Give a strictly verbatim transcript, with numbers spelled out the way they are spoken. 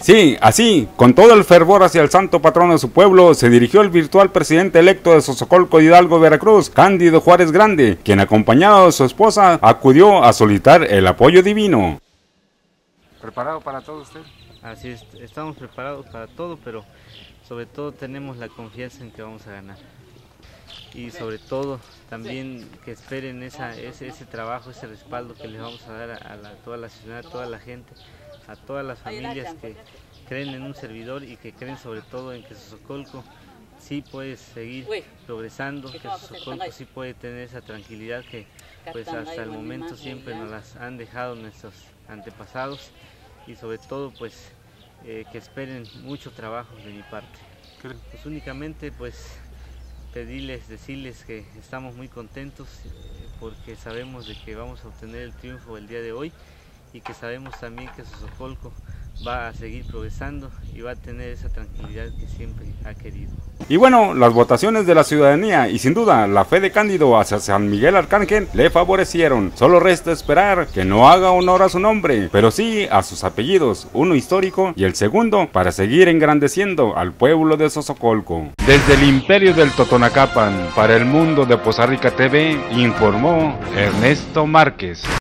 Sí, así, con todo el fervor hacia el santo patrono de su pueblo, se dirigió el virtual presidente electo de Sosocolco, Hidalgo, Veracruz, Cándido Juárez Grande, quien acompañado de su esposa acudió a solicitar el apoyo divino. ¿Preparado para todo usted? Así es, estamos preparados para todo, pero sobre todo tenemos la confianza en que vamos a ganar. Y sobre todo también que esperen esa, ese, ese trabajo, ese respaldo que les vamos a dar a, a, la, a toda la ciudad, a toda la gente, a todas las familias que creen en un servidor y que creen sobre todo en que Sosocolco sí puede seguir progresando, que Sosocolco sí puede tener esa tranquilidad que pues hasta el momento siempre nos las han dejado nuestros antepasados, y sobre todo pues eh, que esperen mucho trabajo de mi parte. Pues únicamente pues pedirles, decirles que estamos muy contentos eh, porque sabemos de que vamos a obtener el triunfo el día de hoy, y que sabemos también que Sosocolco va a seguir progresando y va a tener esa tranquilidad que siempre ha querido. Y bueno, las votaciones de la ciudadanía y sin duda la fe de Cándido hacia San Miguel Arcángel le favorecieron. Solo resta esperar que no haga honor a su nombre, pero sí a sus apellidos, uno histórico y el segundo para seguir engrandeciendo al pueblo de Sosocolco. Desde el imperio del Totonacapan, para el mundo de Poza Rica T V, informó Ernesto Márquez.